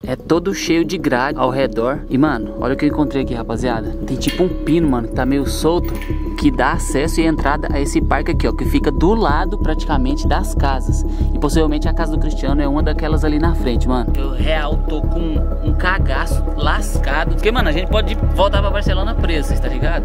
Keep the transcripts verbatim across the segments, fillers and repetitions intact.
É todo cheio de grade ao redor. E, mano, olha o que eu encontrei aqui, rapaziada. Tem tipo um pino, mano, que tá meio solto, que dá acesso e entrada a esse parque aqui, ó, que fica do lado, praticamente, das casas. E, possivelmente, a casa do Cristiano é uma daquelas ali na frente, mano. Eu, real, tô com um cagaço lascado. Porque, mano, a gente pode voltar pra Barcelona preso, tá ligado?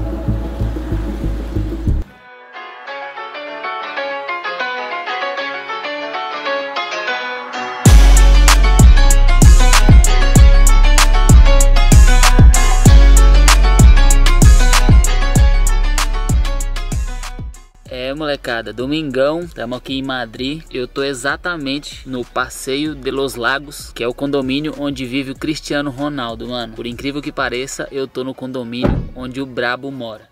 É, molecada, domingão, estamos aqui em Madrid. Eu tô exatamente no Passeio de los Lagos, que é o condomínio onde vive o Cristiano Ronaldo, mano. Por incrível que pareça, eu tô no condomínio onde o brabo mora.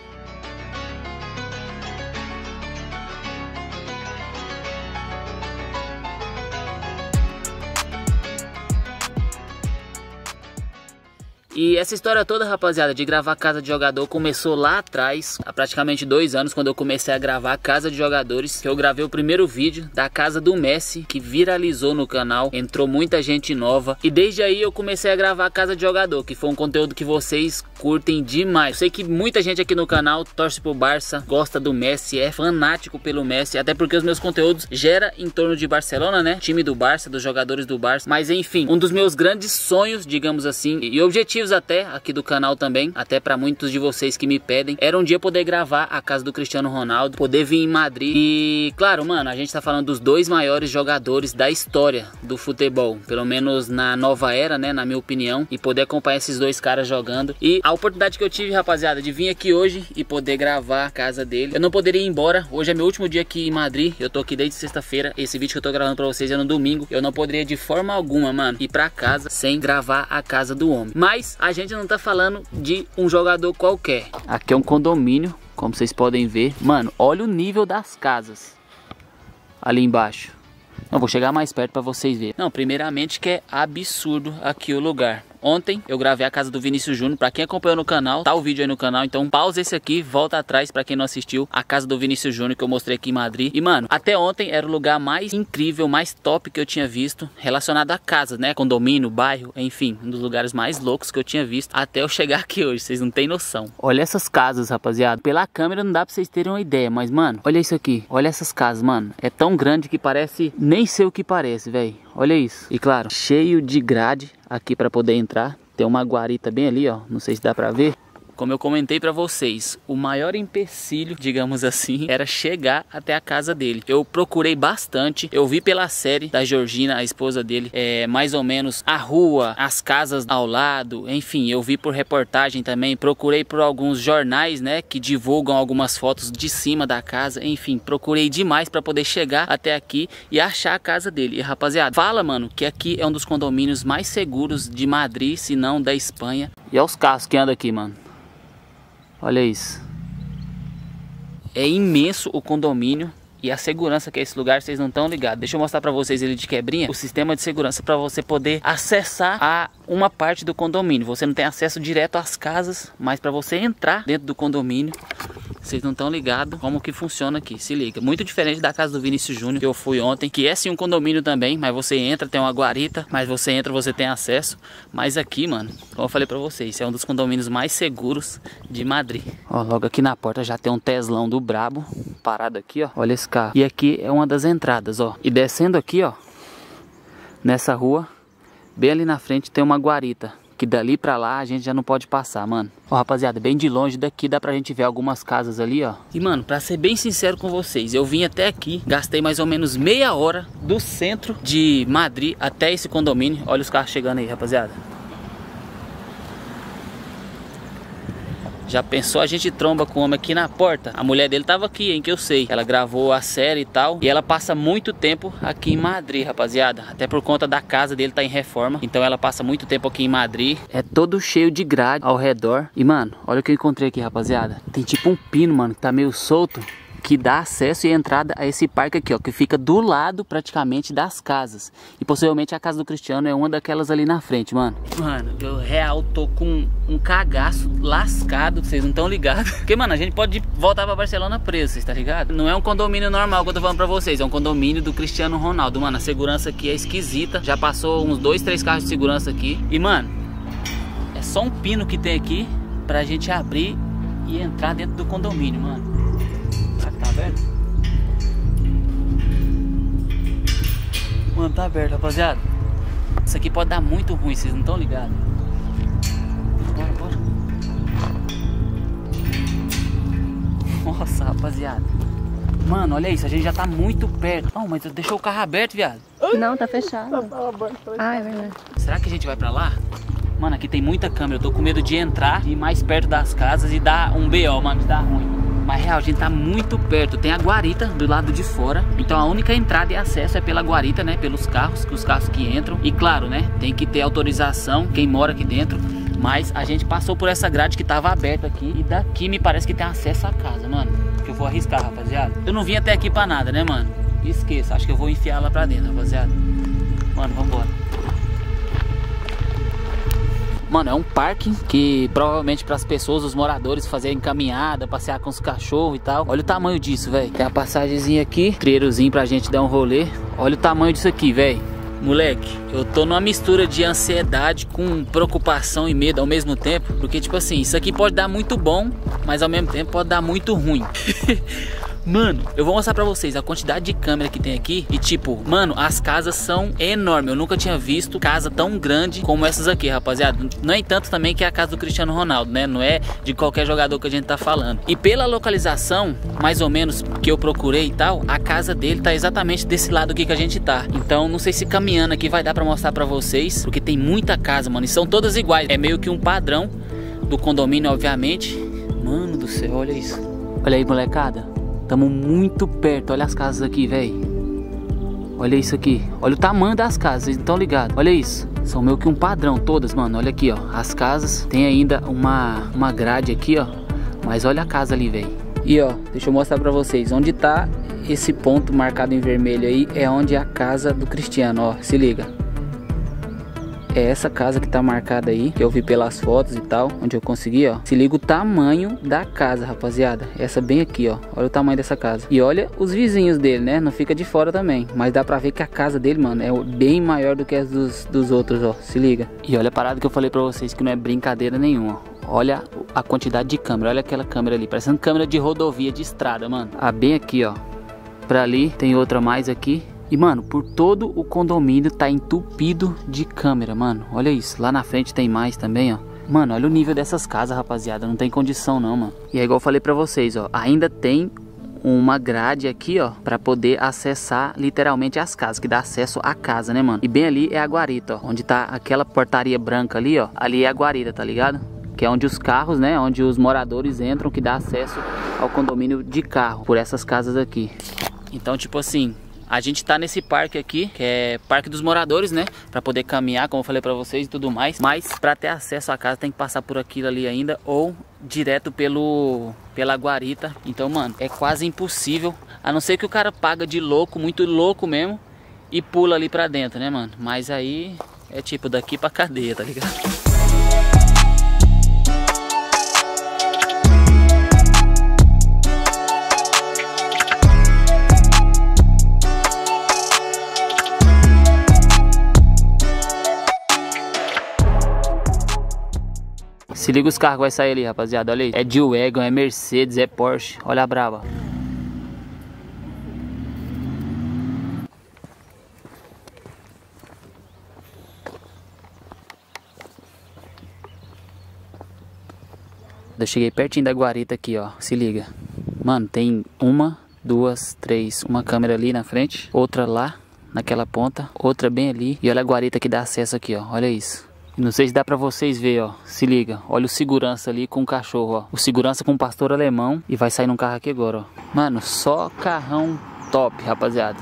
E essa história toda, rapaziada, de gravar Casa de Jogador começou lá atrás, há praticamente dois anos, quando eu comecei a gravar Casa de Jogadores, que eu gravei o primeiro vídeo da casa do Messi, que viralizou no canal, entrou muita gente nova, e desde aí eu comecei a gravar Casa de Jogador, que foi um conteúdo que vocês curtem demais. Eu sei que muita gente aqui no canal torce pro Barça, gosta do Messi, é fanático pelo Messi, até porque os meus conteúdos geram em torno de Barcelona, né? Time do Barça, dos jogadores do Barça, mas enfim, um dos meus grandes sonhos, digamos assim, e objetivos até aqui do canal também, até para muitos de vocês que me pedem, era um dia poder gravar a casa do Cristiano Ronaldo, poder vir em Madrid. E claro, mano, a gente tá falando dos dois maiores jogadores da história do futebol, pelo menos na nova era, né, na minha opinião, e poder acompanhar esses dois caras jogando. E a oportunidade que eu tive, rapaziada, de vir aqui hoje e poder gravar a casa dele. Eu não poderia ir embora, hoje é meu último dia aqui em Madrid, eu tô aqui desde sexta-feira, esse vídeo que eu tô gravando pra vocês é no domingo. Eu não poderia de forma alguma, mano, ir pra casa sem gravar a casa do homem. Mas a gente não tá falando de um jogador qualquer. Aqui é um condomínio, como vocês podem ver. Mano, olha o nível das casas ali embaixo. Não, vou chegar mais perto pra vocês verem. Não, primeiramente que é absurdo aqui o lugar. Ontem eu gravei a casa do Vinícius Júnior, pra quem acompanhou no canal, tá o vídeo aí no canal, então pausa esse aqui, volta atrás pra quem não assistiu a casa do Vinícius Júnior que eu mostrei aqui em Madrid. E mano, até ontem era o lugar mais incrível, mais top que eu tinha visto relacionado a casa, né, condomínio, bairro, enfim, um dos lugares mais loucos que eu tinha visto até eu chegar aqui hoje, vocês não tem noção. Olha essas casas, rapaziada, pela câmera não dá pra vocês terem uma ideia, mas mano, olha isso aqui, olha essas casas, mano, é tão grande que parece, nem sei o que parece, velho. Olha isso. E claro, cheio de grade aqui para poder entrar. Tem uma guarita bem ali, ó. Não sei se dá para ver. Como eu comentei pra vocês, o maior empecilho, digamos assim, era chegar até a casa dele. Eu procurei bastante, eu vi pela série da Georgina, a esposa dele, é, mais ou menos a rua, as casas ao lado, enfim, eu vi por reportagem também, procurei por alguns jornais, né, que divulgam algumas fotos de cima da casa, enfim, procurei demais pra poder chegar até aqui e achar a casa dele. E rapaziada, fala, mano, que aqui é um dos condomínios mais seguros de Madrid, se não da Espanha. E olha os carros que andam aqui, mano. Olha isso. É imenso o condomínio e a segurança que é esse lugar, vocês não estão ligados. Deixa eu mostrar pra vocês ele de quebrinha. O sistema de segurança para você poder acessar a uma parte do condomínio. Você não tem acesso direto às casas, mas para você entrar dentro do condomínio, vocês não estão ligados como que funciona aqui. Se liga. Muito diferente da casa do Vinícius Júnior que eu fui ontem, que é sim um condomínio também, mas você entra, tem uma guarita, mas você entra, você tem acesso. Mas aqui, mano, como eu falei pra vocês, é um dos condomínios mais seguros de Madrid. Ó, logo aqui na porta já tem um Teslão do brabo parado aqui, ó. Olha esse carro. E aqui é uma das entradas, ó. E descendo aqui, ó, nessa rua, bem ali na frente tem uma guarita, que dali pra lá a gente já não pode passar, mano. Ó, rapaziada, bem de longe daqui dá pra gente ver algumas casas ali, ó. E, mano, pra ser bem sincero com vocês, eu vim até aqui, gastei mais ou menos meia hora do centro de Madrid até esse condomínio. Olha os carros chegando aí, rapaziada. Já pensou, a gente tromba com o homem aqui na porta? A mulher dele tava aqui, hein, que eu sei. Ela gravou a série e tal. E ela passa muito tempo aqui em Madrid, rapaziada. Até por conta da casa dele tá em reforma. Então ela passa muito tempo aqui em Madrid. É todo cheio de grade ao redor. E, mano, olha o que eu encontrei aqui, rapaziada. Tem tipo um pino, mano, que tá meio solto, que dá acesso e entrada a esse parque aqui, ó, que fica do lado praticamente das casas. E possivelmente a casa do Cristiano é uma daquelas ali na frente, mano. Mano, eu real tô com um cagaço lascado, vocês não estão ligados. Porque, mano, a gente pode voltar pra Barcelona preso, vocês tá ligado? Não é um condomínio normal que eu tô falando pra vocês, é um condomínio do Cristiano Ronaldo, mano. A segurança aqui é esquisita, já passou uns dois, três carros de segurança aqui. E, mano, é só um pino que tem aqui pra gente abrir e entrar dentro do condomínio, mano. Será que tá aberto? Mano, tá aberto, rapaziada. Isso aqui pode dar muito ruim, vocês não estão ligados. Bora, bora. Nossa, rapaziada. Mano, olha isso, a gente já tá muito perto. Não, mas deixou o carro aberto, viado. Não, tá fechado. Ah, é verdade. Será que a gente vai pra lá? Mano, aqui tem muita câmera, eu tô com medo de entrar, ir mais perto das casas e dar um B O, mano, de dar ruim. Mas real, a gente tá muito perto, tem a guarita do lado de fora. Então a única entrada e acesso é pela guarita, né, pelos carros, os carros que entram. E claro, né, tem que ter autorização, quem mora aqui dentro. Mas a gente passou por essa grade que tava aberta aqui. E daqui me parece que tem acesso à casa, mano. Que eu vou arriscar, rapaziada. Eu não vim até aqui pra nada, né, mano? Esqueça, acho que eu vou enfiar lá pra dentro, rapaziada. Mano, vambora. Mano, é um parque que provavelmente para as pessoas, os moradores fazerem caminhada, passear com os cachorros e tal. Olha o tamanho disso, velho. Tem a passagemzinha aqui, trilhozinho pra gente dar um rolê. Olha o tamanho disso aqui, velho. Moleque, eu tô numa mistura de ansiedade com preocupação e medo ao mesmo tempo. Porque, tipo assim, isso aqui pode dar muito bom, mas ao mesmo tempo pode dar muito ruim. Mano, eu vou mostrar pra vocês a quantidade de câmera que tem aqui. E tipo, mano, as casas são enormes. Eu nunca tinha visto casa tão grande como essas aqui, rapaziada. No entanto também que é a casa do Cristiano Ronaldo, né? Não é de qualquer jogador que a gente tá falando. E pela localização, mais ou menos, que eu procurei e tal, a casa dele tá exatamente desse lado aqui que a gente tá. Então não sei se caminhando aqui vai dar pra mostrar pra vocês, porque tem muita casa, mano. E são todas iguais. É meio que um padrão do condomínio, obviamente. Mano do céu, olha isso. Olha aí, molecada. Tamo muito perto, olha as casas aqui, velho. Olha isso aqui, olha o tamanho das casas, vocês não estão ligados. Olha isso, são meio que um padrão todas, mano. Olha aqui, ó, as casas. Tem ainda uma, uma grade aqui, ó. Mas olha a casa ali, velho. E ó, deixa eu mostrar pra vocês. Onde tá esse ponto marcado em vermelho aí é onde é a casa do Cristiano, ó, se liga. É essa casa que tá marcada aí, que eu vi pelas fotos e tal, onde eu consegui, ó. Se liga o tamanho da casa, rapaziada. Essa bem aqui, ó. Olha o tamanho dessa casa. E olha os vizinhos dele, né? Não fica de fora também. Mas dá pra ver que a casa dele, mano, é bem maior do que as dos, dos outros, ó. Se liga. E olha a parada que eu falei pra vocês, que não é brincadeira nenhuma, ó. Olha a quantidade de câmera. Olha aquela câmera ali, parecendo câmera de rodovia, de estrada, mano. Ah, bem aqui, ó. Pra ali, tem outra mais aqui. E, mano, por todo o condomínio tá entupido de câmera, mano. Olha isso, lá na frente tem mais também, ó. Mano, olha o nível dessas casas, rapaziada. Não tem condição não, mano. E é igual eu falei pra vocês, ó. Ainda tem uma grade aqui, ó, pra poder acessar literalmente as casas, que dá acesso à casa, né, mano? E bem ali é a guarita, ó. Onde tá aquela portaria branca ali, ó. Ali é a guarita, tá ligado? Que é onde os carros, né, onde os moradores entram, que dá acesso ao condomínio de carro, por essas casas aqui. Então, tipo assim, a gente tá nesse parque aqui, que é Parque dos Moradores, né? Pra poder caminhar, como eu falei pra vocês e tudo mais. Mas pra ter acesso à casa tem que passar por aquilo ali ainda, ou direto pelo pela guarita. Então, mano, é quase impossível. A não ser que o cara paga de louco, muito louco mesmo, e pula ali pra dentro, né, mano? Mas aí é tipo daqui pra cadeia, tá ligado? Se liga os carros que vai sair ali, rapaziada. Olha aí. É G-Wagon, é Mercedes, é Porsche. Olha a brava. Eu cheguei pertinho da guarita aqui, ó. Se liga. Mano, tem uma, duas, três. Uma câmera ali na frente. Outra lá, naquela ponta. Outra bem ali. E olha a guarita que dá acesso aqui, ó. Olha isso. Não sei se dá pra vocês ver, ó. Se liga. Olha o segurança ali com o cachorro, ó. O segurança com o pastor alemão. E vai sair num carro aqui agora, ó. Mano, só carrão top, rapaziada.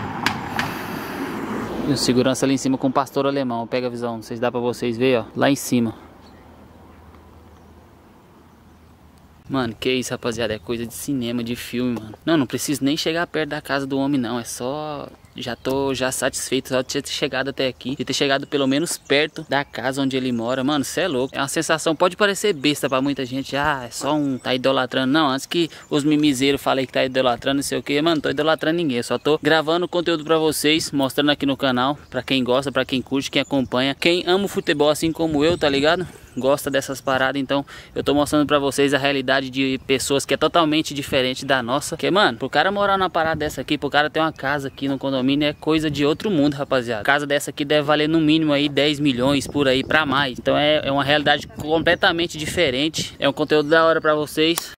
E o segurança ali em cima com o pastor alemão. Pega a visão. Não sei se dá pra vocês ver, ó. Lá em cima. Mano, que isso, rapaziada, é coisa de cinema, de filme, mano. Não, não preciso nem chegar perto da casa do homem, não. É só... Já tô já satisfeito só de ter chegado até aqui. De ter chegado pelo menos perto da casa onde ele mora. Mano, cê é louco. É uma sensação, pode parecer besta pra muita gente. Ah, é só um... tá idolatrando. Não, antes que os mimizeiros falem que tá idolatrando, não sei o que. Mano, não tô idolatrando ninguém. Eu só tô gravando conteúdo pra vocês, mostrando aqui no canal. Pra quem gosta, pra quem curte, quem acompanha. Quem ama o futebol assim como eu, tá ligado? Gosta dessas paradas, então eu tô mostrando pra vocês a realidade de pessoas que é totalmente diferente da nossa. Que, mano, pro cara morar numa parada dessa aqui, pro cara ter uma casa aqui no condomínio é coisa de outro mundo, rapaziada. Casa dessa aqui deve valer no mínimo aí dez milhões por aí pra mais. Então é, é uma realidade completamente diferente. É um conteúdo da hora pra vocês.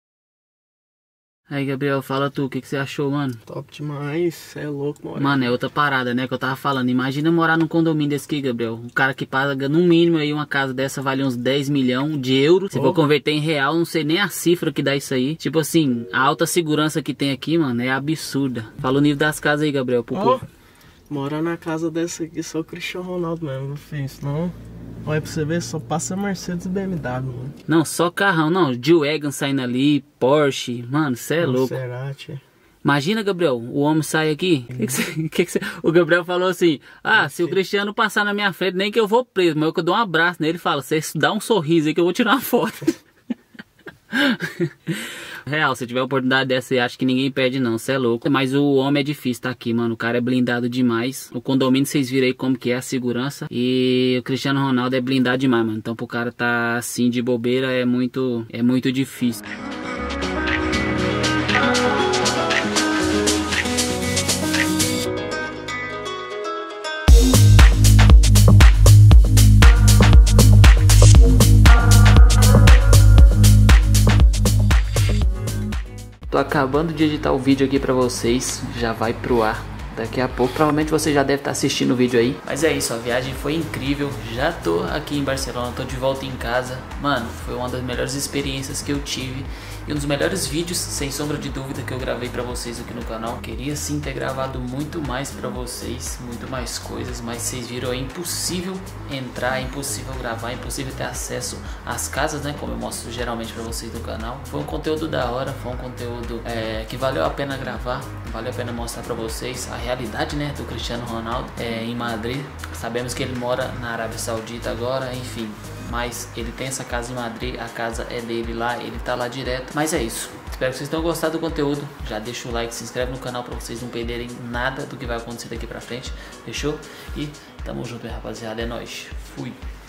Aí, Gabriel, fala tu, o que, que você achou, mano? Top demais, cê é louco, mano. Mano, é outra parada, né, que eu tava falando. Imagina morar num condomínio desse aqui, Gabriel. Um cara que paga no mínimo aí uma casa dessa vale uns dez milhões de euros. Se for converter em real, não sei nem a cifra que dá isso aí. Tipo assim, a alta segurança que tem aqui, mano, é absurda. Fala o nível das casas aí, Gabriel, pro povo. Morar na casa dessa aqui só o Cristiano Ronaldo mesmo, eu fiz, não... Olha pra você ver, só passa Mercedes e B M W, mano. Não, só carrão, não. G-Wagon saindo ali, Porsche. Mano, cê é louco. Maserati. Imagina, Gabriel, o homem sai aqui. Hum. Que que cê, que que cê... O Gabriel falou assim: ah, se o Cristiano passar na minha frente, nem que eu vou preso, mas eu dou um abraço nele e falo: você dá um sorriso aí que eu vou tirar uma foto. Real, se tiver oportunidade dessa, eu acho que ninguém perde não, cê é louco. Mas o homem é difícil tá aqui, mano. O cara é blindado demais. O condomínio, vocês viram aí como que é a segurança. E o Cristiano Ronaldo é blindado demais, mano. Então pro cara tá assim de bobeira é muito, é muito difícil. Tô acabando de editar o vídeo aqui pra vocês, já vai pro ar daqui a pouco. Provavelmente você já deve estar assistindo o vídeo aí. Mas é isso, a viagem foi incrível. Já tô aqui em Barcelona, tô de volta em casa. Mano, foi uma das melhores experiências que eu tive. E um dos melhores vídeos, sem sombra de dúvida, que eu gravei pra vocês aqui no canal. Queria sim ter gravado muito mais pra vocês, muito mais coisas, mas vocês viram, é impossível entrar, é impossível gravar, é impossível ter acesso às casas, né, como eu mostro geralmente pra vocês no canal. Foi um conteúdo da hora, foi um conteúdo é, que valeu a pena gravar, valeu a pena mostrar pra vocês a realidade, né, do Cristiano Ronaldo é, em Madrid. Sabemos que ele mora na Arábia Saudita agora, enfim, mas ele tem essa casa em Madrid, a casa é dele lá, ele tá lá direto. Mas é isso, espero que vocês tenham gostado do conteúdo. Já deixa o like, se inscreve no canal pra vocês não perderem nada do que vai acontecer daqui pra frente, fechou? E tamo junto, rapaziada, é nóis, fui!